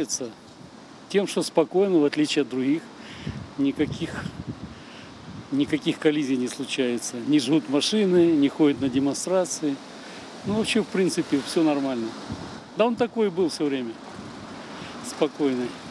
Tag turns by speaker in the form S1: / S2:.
S1: нравится тем, что спокойно, в отличие от других, никаких коллизий не случается. Не жгут машины, не ходят на демонстрации. Ну, вообще, в принципе, все нормально. Да он такой был все время, спокойный.